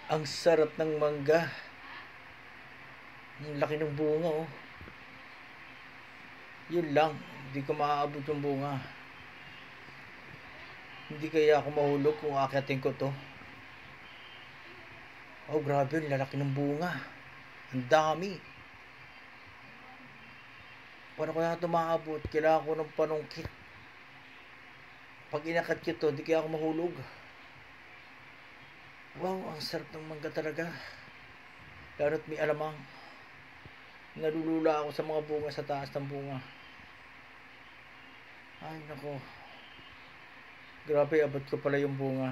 Ang sarap ng mangga. Ang laki ng bunga, oh. Yun lang, hindi ko maaabot yung bunga. Hindi kaya ako mahulog kung aakyatin ko to. Oh, grabe, ang lalaki ng bunga. Ang dami. Paano kaya ito maaabot? Kailangan ko ng panungkit. Pag inakat ko to, hindi kaya ako mahulog. Wow, ang sarap ng mangga talaga. Lalo't may alamang. Nalulula ako sa mga bunga sa taas ng bunga. Ay, nako. Grabe, abot ko pala yung bunga.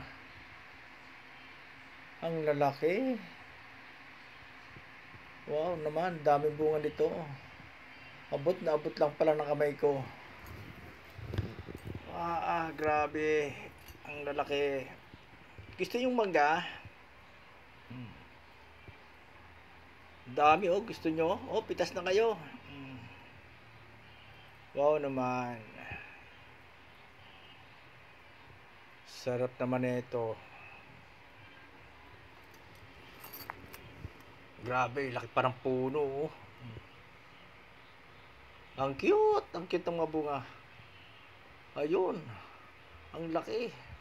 Ang lalaki. Wow naman, daming bunga nito. Abot na abot lang pala ng kamay ko. Grabe. Ang lalaki. Gusto yung mangga? Dami, oh. Gusto nyo? Oh, pitas na kayo. Wow naman. Sarap naman ito. Grabe, laki parang puno, oh. Ang cute. Ang cute ng mga bunga. Ayun. Ang laki.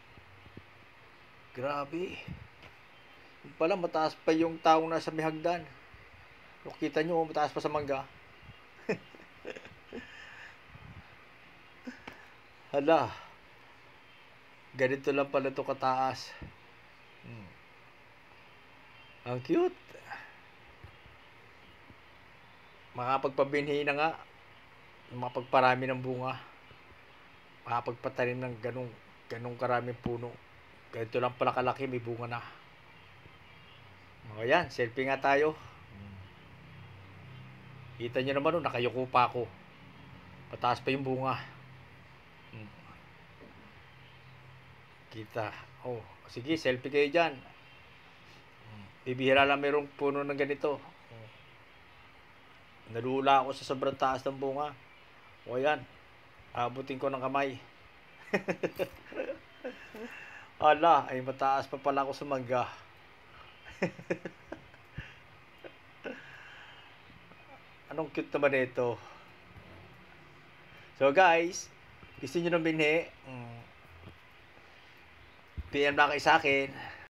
Grabe. Yung pala, mataas pa yung taong nasa may hagdan. So, kita nyo, mataas pa sa mangga. Hala. Ganito lang pala ito kataas. Ang cute. Makapagpabinhi na nga. Makapagparami ng bunga. Makapagpatanim ng ganong karaming puno. Ganito lang pala kalaki, may bunga na. O yan, selfie nga tayo. Kita nyo naman, nakayuko pa ako. Pataas pa yung bunga. Kita. Oh, sige, selfie kayo dyan. Bibihira lang mayroong puno ng ganito. Nalula ako sa sobrang taas ng bunga. O yan, abutin ko ng kamay. Ala, ay mataas pa pala ako sa mangga. Anong cute naman ito. So guys, gusto nyo nang binhi? PM lang kayo sa akin.